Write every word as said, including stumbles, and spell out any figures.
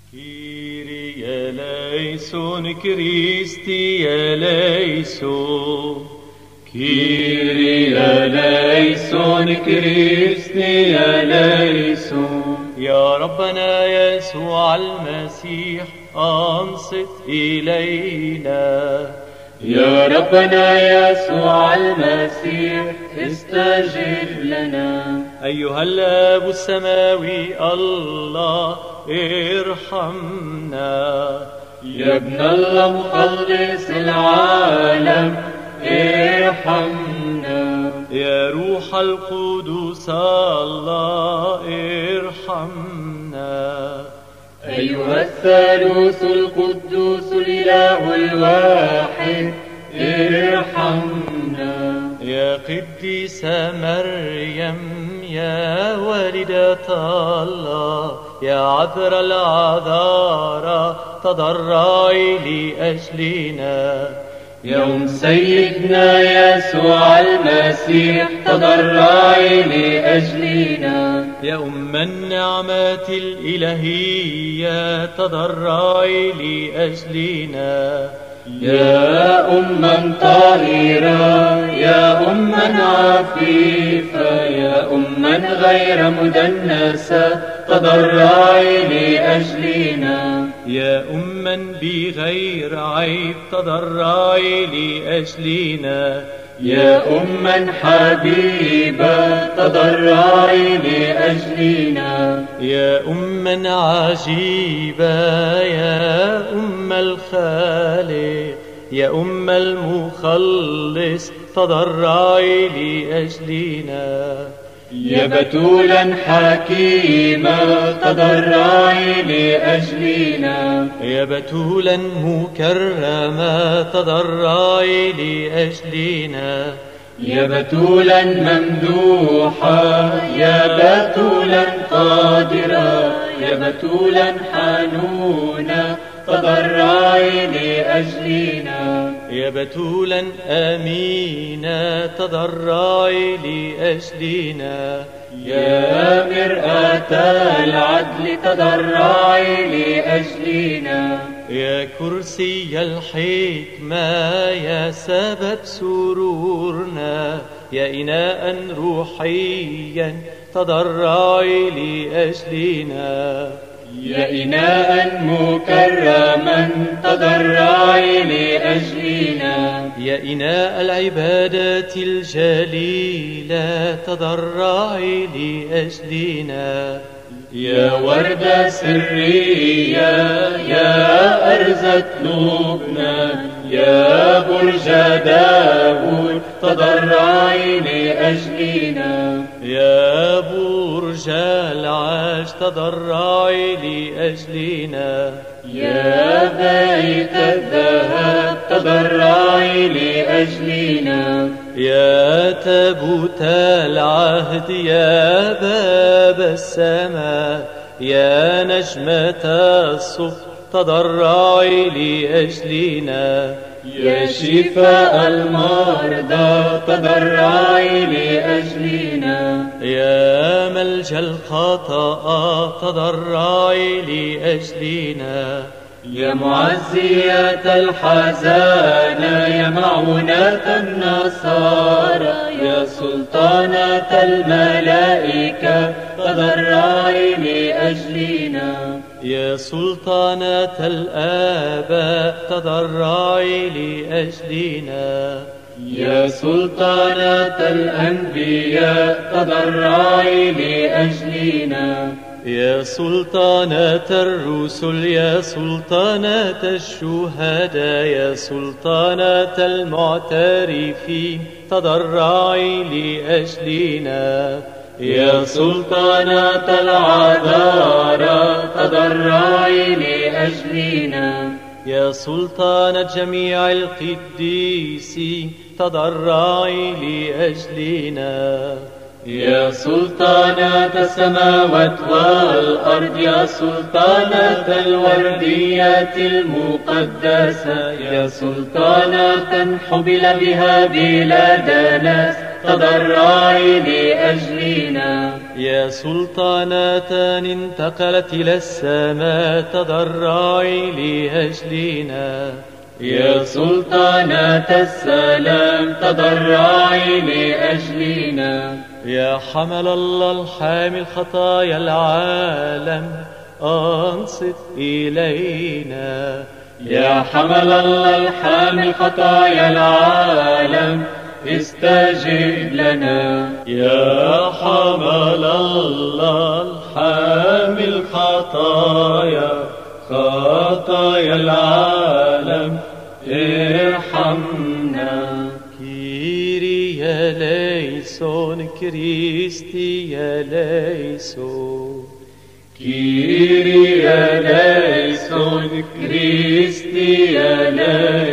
Kyrie eleison, Christi eleison. Kyrie eleison, Christi eleison. يا ربنا يسوع المسيح أنصت إلينا. يا ربنا يسوع المسيح استجب لنا. أيها الآب السماوي الله ارحمنا. يا ابن الله مخلص العالم ارحمنا. يا روح القدس الله ارحمنا. أيها الثالوث القدوس الإله الواحد ارحمنا. يا قديسة مريم يا والدة الله يا عذراء العذارى تضرعي لأجلنا. يا أم سيدنا يسوع المسيح تضرعي لأجلنا. يا أم النعمة الإلهية تضرعي لأجلنا. يا أما طاهرة يا أما عفيفة يا أما غير مدنسة تضرعي لأجلنا. يا أما بغير عيب تضرعي لأجلنا. يا أما حبيبة تضرعي لأجلنا. يا أما عجيبة يا أم الخالق يا أم المخلص تضرعي لأجلنا. يا بتولا حكيمة تضرعي لأجلنا. يا بتولا مكرمة تضرعي لأجلنا. يا بتولا ممدوحة يا بتولا قادرة يا بتولا حنونة تضرعي لأجلنا. يا بتولا أمينة تضرعي لأجلنا. يا مرآة العدل تضرعي لأجلنا. يا كرسي الحكمة يا سبب سرورنا. يا إناء روحيا تضرعي لأجلنا. يا إناء مكرما تضرعي لأجلنا. يا إناء العبادة الجليلة تضرعي لأجلنا. يا وردة سرية يا أرزة لبنان يا برج داود تضرعي لأجلنا. يا برج العاج تضرعي لأجلنا. يا بيت الذهب تضرعي لأجلنا. يا تابوت العهد يا باب السماء يا نجمة الصبح تضرعي لأجلنا. يا شفاء المرضى تضرعي لأجلنا. يا ملجأ الخطأ تضرعي لأجلنا. يا معزية الحزانة يا معونة النصارى يا سلطانة الملائكة تضرعي لأجلنا. يا سلطانة الآباء تضرعي لأجلنا. يا سلطانة الأنبياء تضرعي لأجلنا. يا سلطانة الرسل يا سلطانة الشهداء يا سلطانة المعترفين تضرعي لأجلنا. يا سلطانة العذارى تضرعي لأجلنا. يا سلطان جميع القديسين تضرعي لأجلنا. يا سلطانة السماوات والأرض يا سلطانة الوردية المقدسة يا سلطانة حبل بها بلاد ناس تضرعي لأجلنا. يا سلطانة انتقلت إلى السماء تضرعي لأجلنا. يا سلطانة السلام تضرعي لأجلنا. يا حمل الله الحامل خطايا العالم أنصت إلينا. يا حمل الله الحامل خطايا العالم استجب لنا. يا حمل الله الحامل خطايا خطايا العالم ارحمنا. كيريا ليسون كريستيا ليسون. كيريا ليسون كريستيا ليسون.